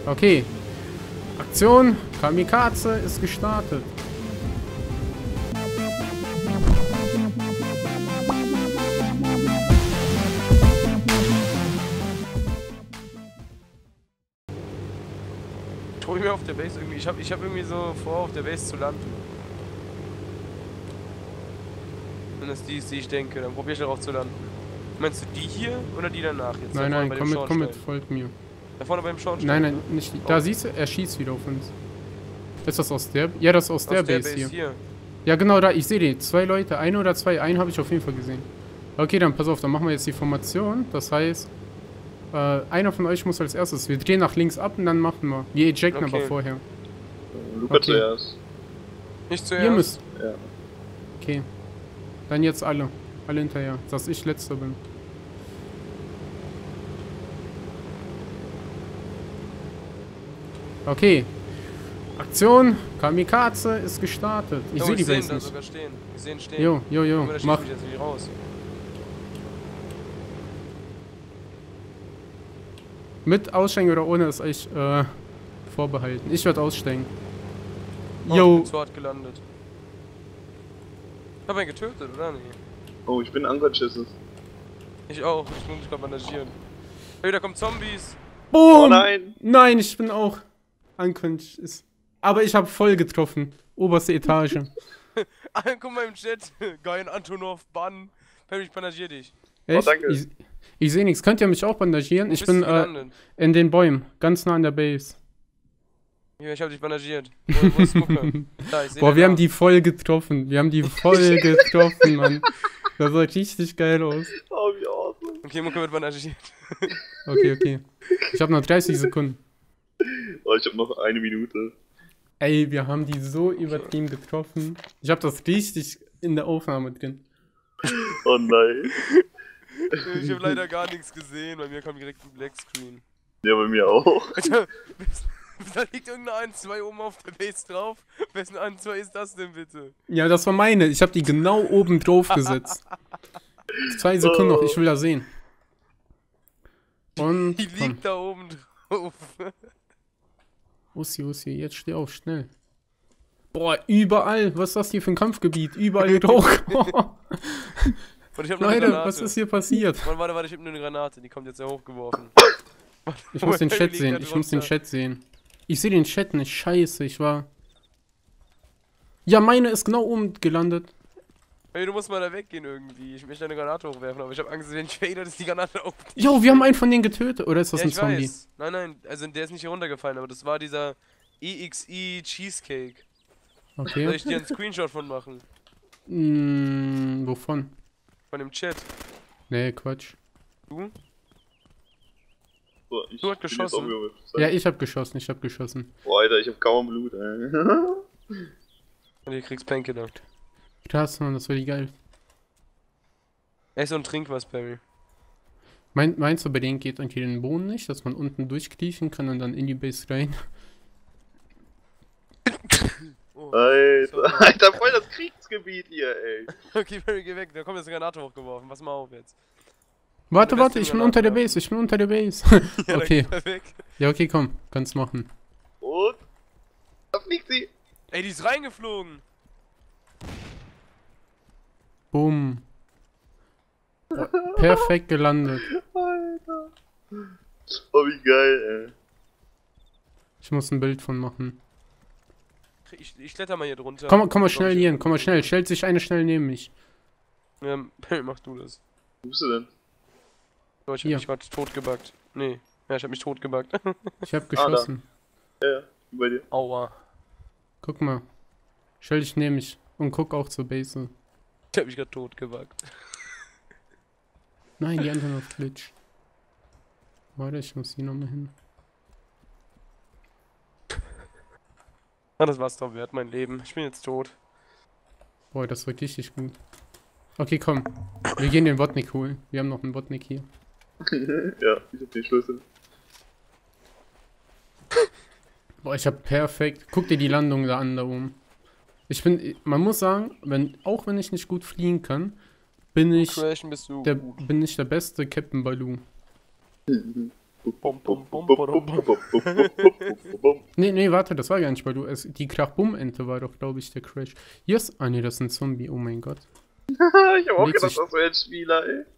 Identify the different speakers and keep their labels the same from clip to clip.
Speaker 1: Okay. Aktion Kamikaze ist gestartet.
Speaker 2: Ich hol mir auf der Base irgendwie. Ich hab irgendwie so vor, auf der Base zu landen. Wenn das die ist, die ich denke, dann probier ich darauf zu landen. Meinst du die hier oder die danach jetzt?
Speaker 1: Nein, nein, komm mit, folgt mir.
Speaker 2: Da vorne beim Schornstein?
Speaker 1: Nein, nein, nicht die. Da siehst du, er schießt wieder auf uns. Ist das aus der? Ja, das ist aus der Base hier. Ja, genau, da, ich sehe die. 2 Leute, eine oder zwei, einen habe ich auf jeden Fall gesehen. Okay, dann pass auf, dann machen wir jetzt die Formation. Das heißt, einer von euch muss als erstes. Wir drehen nach links ab und dann machen wir. Wir ejecten aber vorher.
Speaker 3: Luca zuerst.
Speaker 2: Nicht zuerst?
Speaker 1: Ihr müsst.
Speaker 3: Ja.
Speaker 1: Okay. Dann jetzt alle. Alle hinterher. Dass ich letzter bin. Okay. Aktion Kamikaze ist gestartet. Ich sehe die Base nicht.
Speaker 2: Sogar stehen. Ich sehe ihn stehen.
Speaker 1: Jo. Mach.
Speaker 2: Ich jetzt nicht raus.
Speaker 1: Mit Aussteigen oder ohne ist euch vorbehalten. Ich werde aussteigen.
Speaker 2: Oh,
Speaker 1: Jo.
Speaker 2: ich bin zu hart gelandet. Ich hab einen getötet, oder? Nee.
Speaker 3: Oh, ich bin unconscious.
Speaker 2: Ich auch. Ich muss mich gerade bandagieren. Hey, da kommen Zombies.
Speaker 1: Boom!
Speaker 3: Oh nein!
Speaker 1: Nein, ich bin auch unconscious. Aber ich habe voll getroffen. Oberste Etage.
Speaker 2: Guck mal im Chat. Geil, Antonov, Bann. Perry, ich bandagier dich.
Speaker 1: Echt?
Speaker 3: Oh, danke.
Speaker 1: Ich sehe nichts. Könnt ihr mich auch bandagieren? Ich bin in den Bäumen. Ganz nah an der Base.
Speaker 2: Ja, ich hab dich bandagiert. Wo ist Mucke? Da, ich seh
Speaker 1: Boah,
Speaker 2: den
Speaker 1: wir haben
Speaker 2: Namen.
Speaker 1: die voll getroffen. Wir haben die voll getroffen, Mann. Das sah richtig geil aus.
Speaker 3: Oh, wie awesome.
Speaker 2: Okay, Mucke wird bandagiert.
Speaker 1: Okay. Ich habe noch 30 Sekunden.
Speaker 3: Oh, ich hab noch 1 Minute.
Speaker 1: Ey, wir haben die so übertrieben getroffen. Ich habe das richtig in der Aufnahme drin.
Speaker 3: Oh nein.
Speaker 2: Ich hab leider gar nichts gesehen. Bei mir kam direkt ein Blackscreen.
Speaker 3: Ja, bei mir auch.
Speaker 2: Alter, da liegt irgendeine 1-2 oben auf der Base drauf. Wessen 1-2 ist das denn bitte?
Speaker 1: Ja, das war meine. Ich habe die genau oben drauf gesetzt. 2 Sekunden noch, ich will das sehen. Und
Speaker 2: Die
Speaker 1: komm.
Speaker 2: liegt da oben drauf.
Speaker 1: Ussi, jetzt steh auf, schnell. Boah, überall. Was ist das hier für ein Kampfgebiet? Überall Rauch.
Speaker 2: Und ich hab noch eine
Speaker 1: Leute,
Speaker 2: Granate.
Speaker 1: was ist hier passiert?
Speaker 2: Mann, warte, ich hab nur eine Granate. Die kommt jetzt ja hochgeworfen.
Speaker 1: Ich muss den
Speaker 2: Die
Speaker 1: Chat
Speaker 2: liegt
Speaker 1: sehen.
Speaker 2: da
Speaker 1: Ich muss den
Speaker 2: drunter.
Speaker 1: Chat sehen. Ich sehe den Chat nicht. Scheiße, ich war... Ja, meine ist genau oben gelandet.
Speaker 2: Hey, du musst mal da weggehen irgendwie. Ich möchte eine Granate hochwerfen, aber ich hab Angst, wenn ich fader, dass die Granate auch nicht.
Speaker 1: Jo, wir haben einen von denen getötet. Oder ist das
Speaker 2: Ja,
Speaker 1: ein
Speaker 2: ich
Speaker 1: Zombie?
Speaker 2: weiß. Nein, also der ist nicht hier runtergefallen, aber das war dieser EXE Cheesecake. Soll
Speaker 1: Okay.
Speaker 2: ich dir einen Screenshot von machen?
Speaker 1: Wovon?
Speaker 2: Von dem Chat.
Speaker 1: Nee, Quatsch.
Speaker 2: Du?
Speaker 3: So, ich
Speaker 2: Du hast
Speaker 3: bin jetzt
Speaker 2: geschossen?
Speaker 3: umgeworfen.
Speaker 1: Ja, ich hab geschossen.
Speaker 3: Boah, Alter, ich hab kaum Blut, ey.
Speaker 2: Und ihr kriegst Painkiller.
Speaker 1: Krass, Mann, das war die geil.
Speaker 2: Ess und trink was, Perry.
Speaker 1: Meinst du, bei denen geht irgendwie den Boden nicht, dass man unten durchkriechen kann und dann in die Base rein?
Speaker 2: Oh,
Speaker 3: Alter,
Speaker 2: sorry.
Speaker 3: Alter, voll das Kriegsgebiet hier, ey.
Speaker 2: Okay, Perry, geh weg. Da kommt jetzt eine Granate hochgeworfen. Pass mal auf jetzt.
Speaker 1: Warte,
Speaker 2: lässt
Speaker 1: ich
Speaker 2: den
Speaker 1: bin unter der
Speaker 2: Granaten
Speaker 1: Base, ich bin unter der Base.
Speaker 2: Ja,
Speaker 1: Okay.
Speaker 2: dann geh mal weg.
Speaker 1: Ja, okay, komm, kannst machen.
Speaker 3: Und? Da fliegt sie.
Speaker 2: Ey, die ist reingeflogen.
Speaker 1: Boom. Perfekt gelandet.
Speaker 3: Alter. Oh, wie geil, ey.
Speaker 1: Ich muss ein Bild von machen.
Speaker 2: Ich kletter mal hier drunter.
Speaker 1: Komm mal schnell hier hin, komm mal schnell. Stellt sich eine schnell neben mich.
Speaker 2: Ja, Perry, mach du das.
Speaker 3: Wo bist du denn?
Speaker 2: Oh, ich hab
Speaker 1: Hier.
Speaker 2: mich gerade totgebackt. Nee. Ja, ich hab mich totgebackt.
Speaker 1: Ich hab geschossen.
Speaker 3: Ja, bei dir.
Speaker 2: Aua.
Speaker 1: Guck mal. Stell dich neben mich und guck auch zur Base.
Speaker 2: Ich hab mich gerade totgebackt.
Speaker 1: Nein, die anderen auf Glitch. Warte, ich muss hier nochmal hin.
Speaker 2: Ah, das war's doch wert, mein Leben. Ich bin jetzt tot.
Speaker 1: Boah, das war richtig gut. Okay, komm. Wir gehen den Botnik holen. Wir haben noch einen Botnik hier.
Speaker 3: Ja, ich hab den Schlüssel.
Speaker 1: Boah, ich hab perfekt. Guck dir die Landung da an, da oben. Man muss sagen, auch wenn ich nicht gut fliegen kann, bin ich
Speaker 2: Crashen bist du.
Speaker 1: der beste Captain Baloo.
Speaker 2: Bum, bum, bum, bum, bum.
Speaker 1: Nee, warte, das war gar nicht, weil die Krach-Bumm-Ente war doch, glaube ich, der Crash. Hier ist. Ah, nee, das ist ein Zombie, oh mein Gott.
Speaker 3: Ich hab auch
Speaker 1: Legt
Speaker 3: gedacht,
Speaker 1: sich-
Speaker 3: das wäre ein Spieler, ey.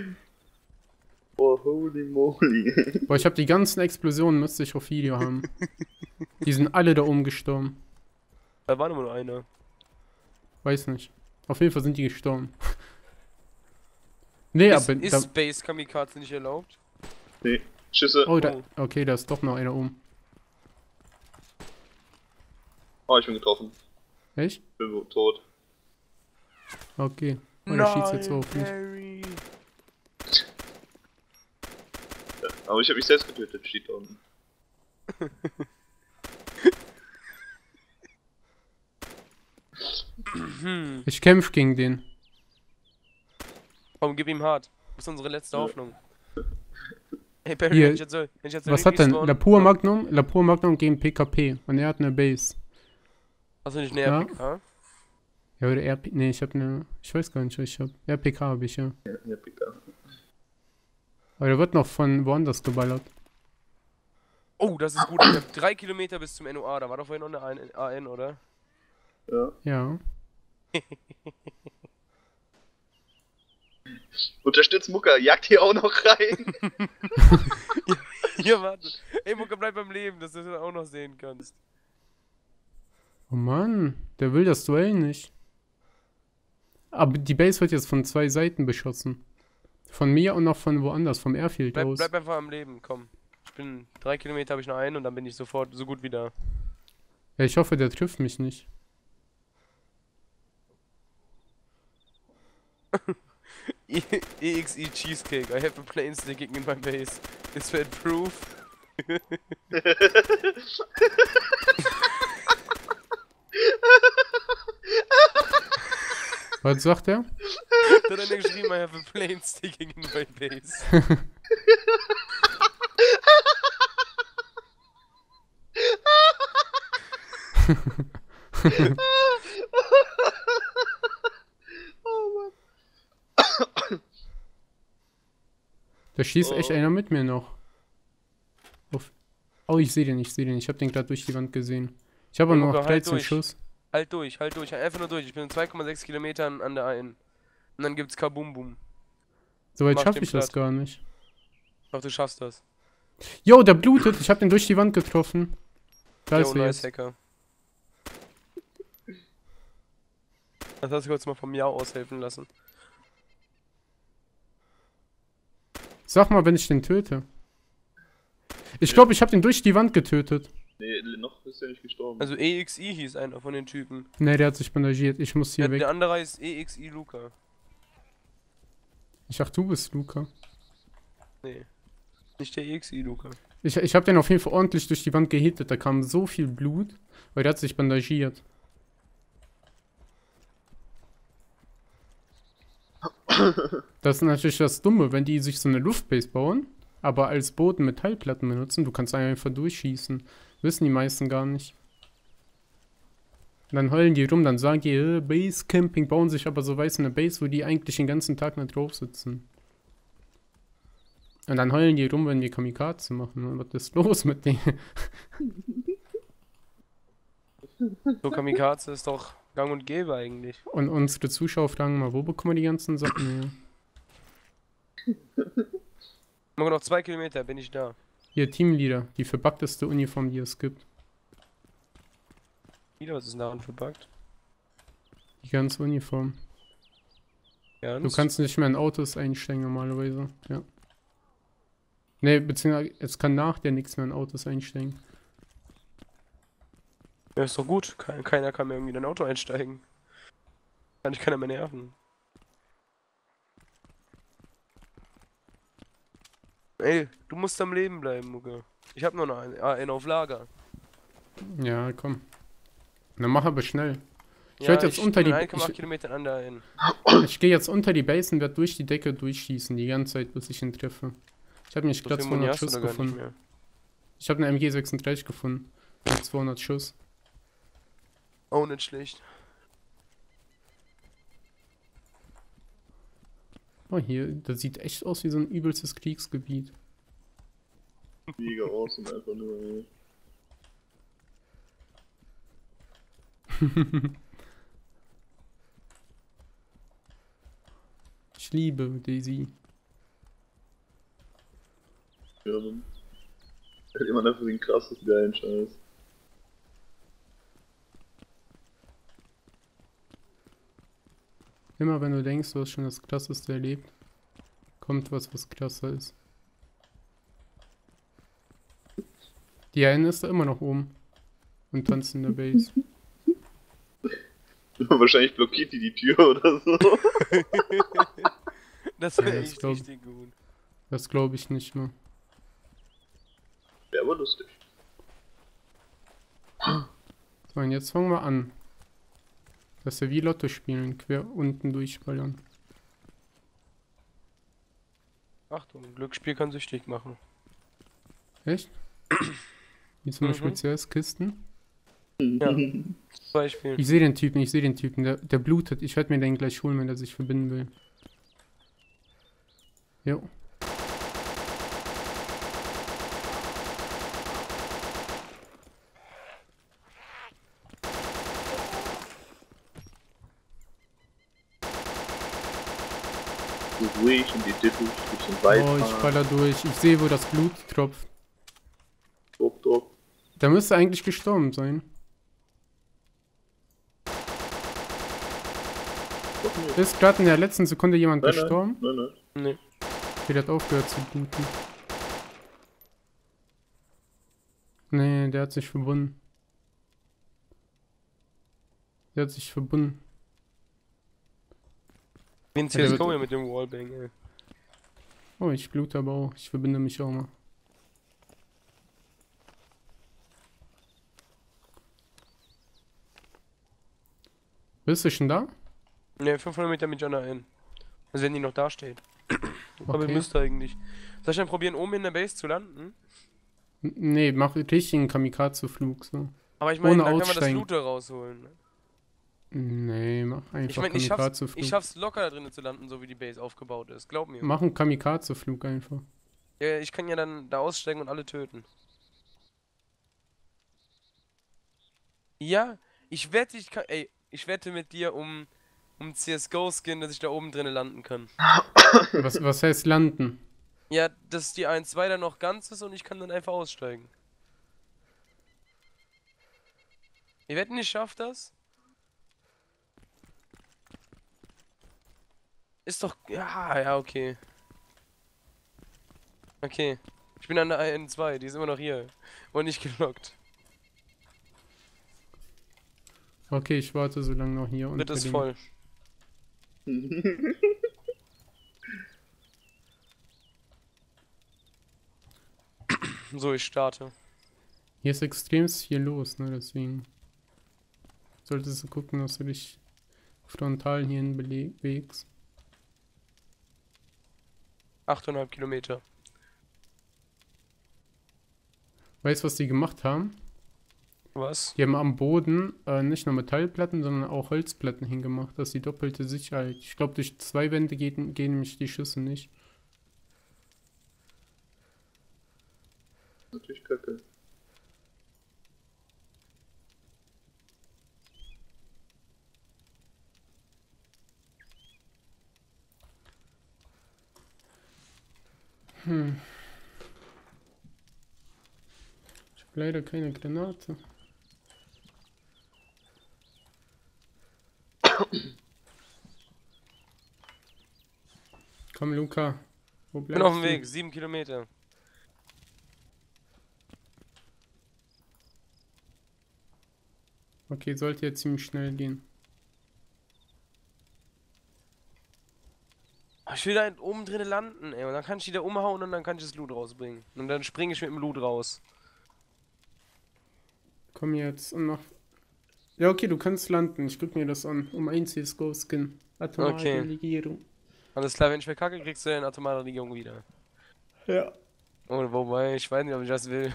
Speaker 3: Oh, holy moly.
Speaker 1: Boah, ich habe die ganzen Explosionen, müsste ich auf Video haben. Die sind alle da oben gestorben.
Speaker 2: Da war nur einer.
Speaker 1: Weiß nicht. Auf jeden Fall sind die gestorben. Nee, aber.
Speaker 2: Ist Space Kamikaze nicht erlaubt?
Speaker 3: Nee, Schüsse.
Speaker 1: Oh, okay, da ist doch noch einer oben.
Speaker 3: Oh, ich bin getroffen.
Speaker 1: Echt?
Speaker 3: Bin tot.
Speaker 1: Okay. Oh, der schießt jetzt auf mich.
Speaker 2: Harry.
Speaker 3: Aber ich habe mich selbst getötet, steht da unten.
Speaker 1: Ich kämpfe gegen den.
Speaker 2: Komm, gib ihm hart. Das ist unsere letzte Hoffnung. Hey Barry,
Speaker 1: Hier.
Speaker 2: wenn ich jetzt
Speaker 1: Was hat denn?
Speaker 2: spawnen-
Speaker 1: Lapur Magnum gegen PKP. Und er hat eine Base.
Speaker 2: Hast du nicht eine
Speaker 1: Ja.
Speaker 2: RPK?
Speaker 1: Ja, oder RP. Nee, ich hab eine. Ich weiß gar nicht, was ich hab. RPK habe ich, ja.
Speaker 3: Ja, PK.
Speaker 1: Aber der wird noch von woanders geballert.
Speaker 2: Oh, das ist gut. Ich hab 3 Kilometer bis zum NOA. Da war doch vorhin noch eine AN, oder?
Speaker 3: Ja.
Speaker 1: Ja.
Speaker 3: Unterstützt Mucka, jagt hier auch noch rein.
Speaker 2: Hier, warte. Ey, Mucke, bleib beim Leben, dass du das auch noch sehen kannst.
Speaker 1: Oh Mann, der will das Duell nicht. Aber die Base wird jetzt von 2 Seiten beschossen. Von mir und noch von woanders, vom Airfield aus.
Speaker 2: Bleib einfach am Leben, komm. Ich bin 3 Kilometer habe ich noch einen und dann bin ich sofort so gut wieder.
Speaker 1: Ja, ich hoffe, der trifft mich nicht.
Speaker 2: EXE Cheesecake. I have a plane sticking in my base. Is that proof?
Speaker 1: Was sagt er?
Speaker 2: Da hat er geschrieben, I have a plane sticking in my base.
Speaker 3: Oh Mann.
Speaker 1: Da schießt echt
Speaker 3: Oh.
Speaker 1: einer mit mir noch. Oh, ich sehe den. Ich habe den gerade durch die Wand gesehen. Ich habe
Speaker 2: Ja,
Speaker 1: nur
Speaker 2: Mucke,
Speaker 1: noch
Speaker 2: halt
Speaker 1: 13
Speaker 2: durch.
Speaker 1: Schuss.
Speaker 2: Halt durch. Einfach nur durch. Ich bin in 2,6 Kilometern an der AN. Und dann gibt's Kabum Bum.
Speaker 1: Soweit
Speaker 2: Mach
Speaker 1: schaffe
Speaker 2: den
Speaker 1: ich das
Speaker 2: platt.
Speaker 1: gar nicht.
Speaker 2: Ich hoffe, du schaffst das.
Speaker 1: Jo, der blutet. Ich habe den durch die Wand getroffen. Da ist
Speaker 2: Jo,
Speaker 1: er
Speaker 2: nice
Speaker 1: jetzt.
Speaker 2: Hacker. Das hast du kurz mal vom Miau aushelfen lassen.
Speaker 1: Sag mal, wenn ich den töte. Ich glaube, ich habe den durch die Wand getötet.
Speaker 3: Nee, noch ist er nicht gestorben.
Speaker 2: Also EXI hieß einer von den Typen.
Speaker 1: Ne, der hat sich bandagiert. Ich muss hier
Speaker 2: Der
Speaker 1: weg.
Speaker 2: andere ist EXI Luca.
Speaker 1: Ich dachte, du bist Luca.
Speaker 2: Nee. Nicht der EXI Luca.
Speaker 1: Ich habe den auf jeden Fall ordentlich durch die Wand gehittet. Da kam so viel Blut, weil der hat sich bandagiert. Das ist natürlich das Dumme, wenn die sich so eine Luftbase bauen, aber als Boden Metallplatten benutzen. Du kannst einfach durchschießen. Wissen die meisten gar nicht. Und dann heulen die rum, dann sagen die, Base Camping, bauen sich aber so weiß eine Base, wo die eigentlich den ganzen Tag nicht drauf sitzen. Und dann heulen die rum, wenn wir Kamikaze machen. Und was ist los mit denen?
Speaker 2: So Kamikaze ist doch gang und gäbe eigentlich.
Speaker 1: Und unsere Zuschauer fragen mal, wo bekommen wir die ganzen Sachen her?
Speaker 2: Nur noch 2 Kilometer, bin ich da.
Speaker 1: Hier, Teamleader, die verbugteste Uniform, die es gibt.
Speaker 2: Wieder, was ist denn daran verbuggt?
Speaker 1: Die ganze Uniform.
Speaker 2: Ja,
Speaker 1: Du kannst nicht mehr in Autos einsteigen normalerweise, ja. Ne, beziehungsweise es kann nach der nichts mehr in Autos einsteigen.
Speaker 2: Ja, ist doch gut. Keiner kann mehr irgendwie in ein Auto einsteigen. Kann ich keiner mehr nerven. Ey, du musst am Leben bleiben, Mucke. Ich hab nur noch einen auf Lager.
Speaker 1: Ja, komm. Na, mach aber schnell. Ich
Speaker 2: Ja,
Speaker 1: werd jetzt unter
Speaker 2: bin
Speaker 1: die-
Speaker 2: 1,8 Kilometer an der AN.
Speaker 1: Ich gehe jetzt unter die Base und werde durch die Decke durchschießen, die ganze Zeit, bis ich ihn treffe. Ich habe nicht
Speaker 2: So
Speaker 1: gerade
Speaker 2: viel Muni
Speaker 1: 200
Speaker 2: hast du
Speaker 1: Schuss
Speaker 2: da gar nicht
Speaker 1: gefunden.
Speaker 2: mehr.
Speaker 1: Ich habe eine MG36 gefunden. Mit 200 Schuss.
Speaker 2: Oh, nicht schlecht.
Speaker 1: Oh, hier, das sieht echt aus wie so ein übelstes Kriegsgebiet.
Speaker 3: Mega awesome, einfach nur. Ey.
Speaker 1: Ich liebe Daisy.
Speaker 3: Ja, Mann. Hält immer dafür den krassesten geilen Scheiß.
Speaker 1: Immer wenn du denkst, du hast schon das Krasseste erlebt, kommt was krasser ist. Die eine ist da immer noch oben und tanzt in der Base.
Speaker 3: Wahrscheinlich blockiert die Tür oder so.
Speaker 2: Das wäre
Speaker 1: Ja, das
Speaker 2: echt
Speaker 1: glaub-
Speaker 2: richtig gut.
Speaker 1: Das glaube ich nicht mehr.
Speaker 3: Wäre aber lustig.
Speaker 1: So, und jetzt fangen wir an. Das ist ja wie Lotto spielen, quer unten durchballern.
Speaker 2: Achtung, Glücksspiel kann süchtig machen.
Speaker 1: Echt? Wie zum Beispiel CS-Kisten.
Speaker 2: Ja, zum Beispiel.
Speaker 1: Ich sehe den Typen, der blutet. Ich werde mir den gleich holen, wenn er sich verbinden will. Jo.
Speaker 3: So ruhig und die Dittel durch den Wald
Speaker 1: Oh, ich baller durch. Ich sehe, wo das Blut tropft.
Speaker 3: Druck, Druck.
Speaker 1: Der müsste eigentlich gestorben sein.
Speaker 3: Doch nicht.
Speaker 1: Ist gerade in der letzten Sekunde jemand
Speaker 3: Nein,
Speaker 1: gestorben?
Speaker 3: Nein.
Speaker 2: Nee.
Speaker 1: Der hat aufgehört zu bluten. Nee, der hat sich verbunden. Der hat sich verbunden.
Speaker 2: Wie ein
Speaker 1: Ja, der
Speaker 2: CSGO
Speaker 1: wird-
Speaker 2: hier mit dem Wallbang, ey.
Speaker 1: Oh, ich blute aber auch. Ich verbinde mich auch mal. Bist du schon da?
Speaker 2: Ne, 500 Meter mit Jana ein. Also wenn die noch da steht. Aber
Speaker 1: Okay.
Speaker 2: müsste eigentlich. Soll ich dann probieren, oben in der Base zu landen?
Speaker 1: Nee, mach richtigen Kamikaze-Flug so.
Speaker 2: Aber ich meine,
Speaker 1: Ohne
Speaker 2: dann können wir das
Speaker 1: aussteigen.
Speaker 2: Loot da rausholen. Ne?
Speaker 1: Nee, mach
Speaker 2: Ich
Speaker 1: einfach
Speaker 2: meine, ich
Speaker 1: Kamikaze-Flug.
Speaker 2: schaff's locker da drinnen zu landen, so wie die Base aufgebaut ist. Glaub mir.
Speaker 1: Mach einen Kamikaze-Flug einfach.
Speaker 2: Ja, ich kann ja dann da aussteigen und alle töten. Ja, ich wette, ich wette mit dir um CSGO-Skin, dass ich da oben drinnen landen kann.
Speaker 1: Was heißt landen?
Speaker 2: Ja, dass die 1-2 dann noch ganz ist und ich kann dann einfach aussteigen. Wir wetten, ich schaff das? Ist doch... Ja, okay. Okay. Ich bin an der 1-2, die ist immer noch hier. Und nicht gelockt.
Speaker 1: Okay, ich warte so lange noch hier.
Speaker 2: Dritt ist
Speaker 1: den-
Speaker 2: voll. So, ich starte.
Speaker 1: Hier ist extrem viel los, ne? Deswegen solltest du gucken, dass du dich frontal hierhin bewegst.
Speaker 2: 8,5 Kilometer.
Speaker 1: Weißt du, was die gemacht haben?
Speaker 2: Was?
Speaker 1: Die haben am Boden nicht nur Metallplatten, sondern auch Holzplatten hingemacht. Das ist die doppelte Sicherheit. Ich glaube, durch 2 Wände gehen nämlich die Schüsse nicht.
Speaker 3: Natürlich kacke.
Speaker 1: Ich habe leider keine Granate. Komm, Luca. Wo
Speaker 2: Bin
Speaker 1: bleibst
Speaker 2: auf dem
Speaker 1: du?
Speaker 2: Weg, 7 Kilometer.
Speaker 1: Okay, sollte jetzt ziemlich schnell gehen.
Speaker 2: Ich will da oben drinnen landen, ey. Und dann kann ich die da umhauen und dann kann ich das Loot rausbringen. Und dann springe ich mit dem Loot raus.
Speaker 1: Komm jetzt und mach. Ja, okay, du kannst landen. Ich guck mir das an. Um ein CSGO-Skin. Atomare
Speaker 2: Okay.
Speaker 1: Legierung.
Speaker 2: Alles klar, wenn ich verkacke, kriegst du deine atomare Regierung wieder.
Speaker 1: Ja.
Speaker 2: Oh, wobei, ich weiß nicht, ob ich das will.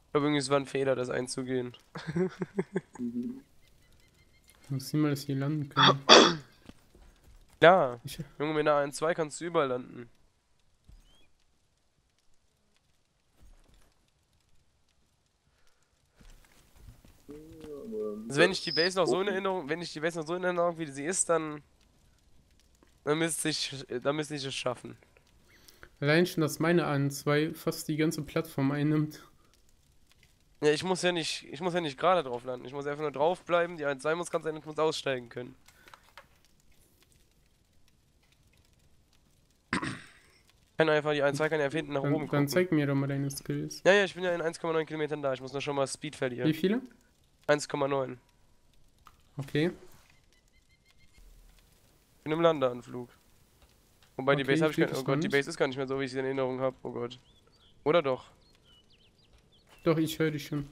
Speaker 2: Ich glaube, irgendwie es war ein Fehler, das einzugehen.
Speaker 1: Muss mal, dass die landen können.
Speaker 2: Ja, Junge, mit einer 1-2 kannst du überall landen. Also wenn ich die Base noch so in Erinnerung, wie sie ist, dann müsste ich es schaffen.
Speaker 1: Allein schon, dass meine A2 fast die ganze Plattform einnimmt.
Speaker 2: Ja, ich muss ja nicht gerade drauf landen. Ich muss einfach nur drauf bleiben, die 1-2 muss ganz sein, ich muss aussteigen können. Kann einfach die 1-2 kann ja hinten nach oben gucken.
Speaker 1: Dann zeig mir doch mal deine Skills.
Speaker 2: Ja, ich bin ja in 1,9 Kilometern da. Ich muss nur schon mal Speed verlieren.
Speaker 1: Wie viele?
Speaker 2: 1,9.
Speaker 1: Okay.
Speaker 2: Ich bin im Landeanflug. Wobei die
Speaker 1: Okay,
Speaker 2: Base habe ich gar nicht. Oh Gott, die
Speaker 1: nicht.
Speaker 2: Base ist gar nicht mehr so, wie ich sie in Erinnerung habe. Oh Gott. Oder doch?
Speaker 1: Doch, ich höre dich schon.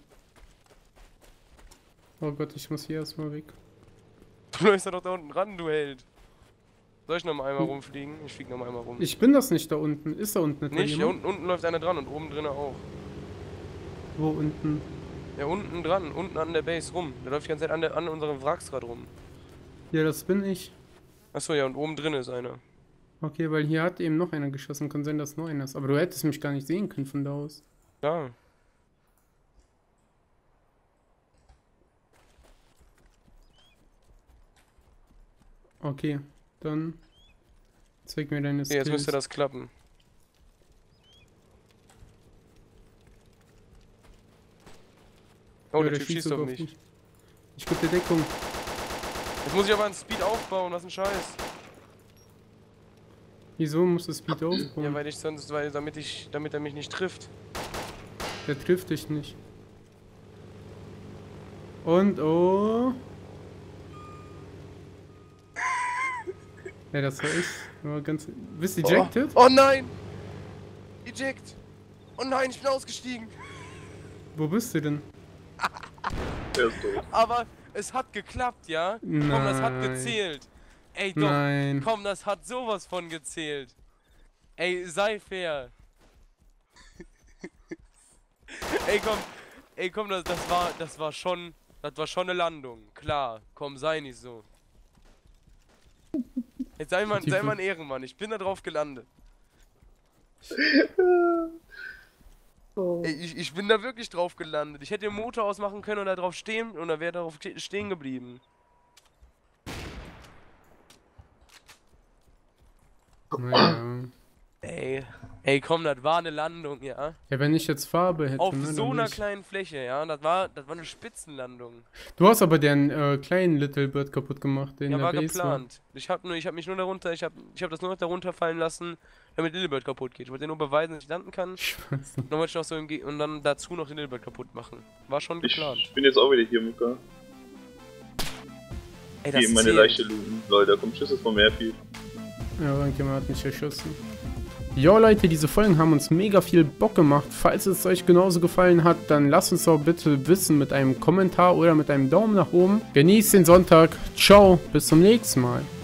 Speaker 1: Oh Gott, ich muss hier erstmal weg.
Speaker 2: Du läufst doch da unten ran, du Held. Soll ich noch einmal rumfliegen? Ich fliege noch einmal rum.
Speaker 1: Ich bin das nicht da unten. Ist da unten
Speaker 2: nicht? Ja, unten läuft einer dran und oben drin auch.
Speaker 1: Wo unten?
Speaker 2: Ja, unten dran, unten an der Base rum. Der läuft die ganze Zeit an unserem Wracks gerade rum.
Speaker 1: Ja, das bin ich.
Speaker 2: Achso, ja, und oben drin ist einer.
Speaker 1: Okay, weil hier hat eben noch einer geschossen. Kann sein, dass noch einer ist. Aber du hättest mich gar nicht sehen können von da aus.
Speaker 2: Ja.
Speaker 1: Okay, dann zeig mir deine Skills.
Speaker 2: Okay, jetzt müsste das klappen. Oh,
Speaker 1: Ja,
Speaker 2: der Typ schießt auf mich.
Speaker 1: Ich geb dir Deckung.
Speaker 2: Jetzt muss ich aber einen Speed aufbauen, was ein Scheiß.
Speaker 1: Wieso musst du Speed aufbauen?
Speaker 2: Ja, damit er mich nicht trifft.
Speaker 1: Der trifft dich nicht. Und oh. Ja, das war ich. War ganz. Bist du ejected?
Speaker 2: Oh nein! Eject! Oh nein, ich bin ausgestiegen!
Speaker 1: Wo bist du denn?
Speaker 3: Der ist tot.
Speaker 2: Aber es hat geklappt, ja?
Speaker 1: Nein.
Speaker 2: Komm, das hat gezählt. Ey, doch.
Speaker 1: Nein.
Speaker 2: Komm, das hat sowas von gezählt. Ey, sei fair. Ey, komm, das war schon eine Landung. Klar, komm, sei nicht so. Jetzt sei mal ein Ehrenmann, ich bin da drauf gelandet. Ey, ich bin da wirklich drauf gelandet. Ich hätte den Motor ausmachen können und da drauf stehen und da wäre darauf stehen geblieben.
Speaker 1: Naja.
Speaker 2: Ey, komm, das war eine Landung, ja.
Speaker 1: Ja, wenn ich jetzt Farbe hätte.
Speaker 2: Auf
Speaker 1: ne,
Speaker 2: so
Speaker 1: dann
Speaker 2: einer
Speaker 1: nicht.
Speaker 2: kleinen Fläche, ja. Das war eine Spitzenlandung.
Speaker 1: Du hast aber den kleinen Little Bird kaputt gemacht, den
Speaker 2: Ja,
Speaker 1: der
Speaker 2: war
Speaker 1: Base
Speaker 2: geplant. Ich hab mich nur darunter, ich hab das nur noch darunter fallen lassen, damit Lillibird kaputt geht. Ich wollte dir nur beweisen, dass ich landen kann. Und dann wollte ich noch so und dann dazu noch den Lillibird kaputt machen. War schon geplant.
Speaker 3: Ich bin jetzt auch wieder hier, Muka.
Speaker 2: Ey,
Speaker 3: Hier in meine Leiche looten. Leute, da kommt Schüsse von Meerfield.
Speaker 1: Ja, irgendjemand hat mich erschossen. Jo Leute, diese Folgen haben uns mega viel Bock gemacht. Falls es euch genauso gefallen hat, dann lasst uns doch bitte wissen mit einem Kommentar oder mit einem Daumen nach oben. Genießt den Sonntag. Ciao, bis zum nächsten Mal.